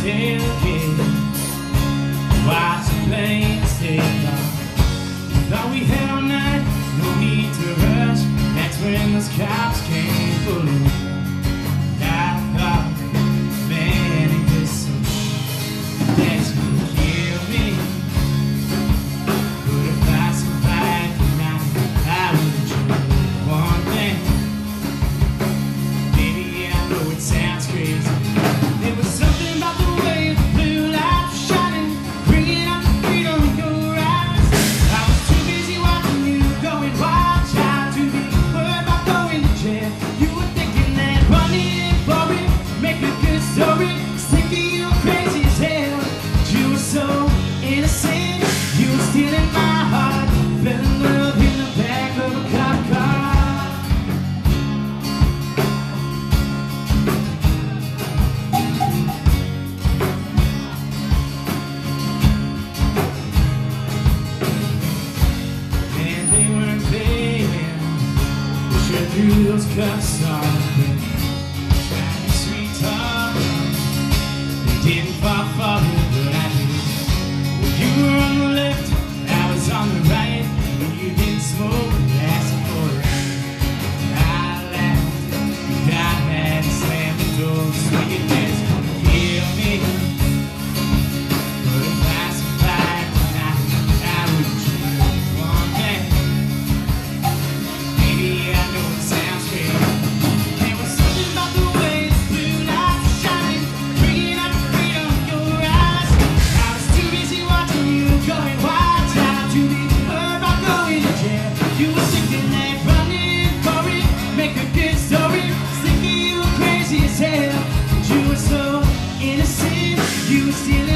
tailgate, watch the planes take off. Thought we had all night, no need to rush. That's when those cops came pulling. I thought, man, ain't this some shit that's gonna kill me? But if I survived tonight, I would choose one thing. Maybe I know it sounds crazy. There was something about the way the blue light was shining, bringing out the freedom in your eyes. I was too busy watching you going wild, child, to be worried about going to jail. You were thinking that running for it, make a good story, thinking you were crazy as hell. But you were so innocent, you were stealing my heart, fell in love in the back of a cop car. And they weren't paying, sure threw those cuffs on me. Trying to sweet talk, they didn't fall for me, but I did. Well, you were on the left, I was on the right, and you didn't smoke, asking for it. I laughed, got mad, and slammed the door, swinging that's gonna kill me. But if I survived tonight, I would choose one thing. Maybe I know it sounds crazy. There was something about the way the blue lights were shining, bringing out the freedom in your eyes. I was too busy watching you going wild, child, to be worried about going to jail. You were thinking that running for it, make a good story, thinking you were crazy as hell. But you were so innocent, you were stealing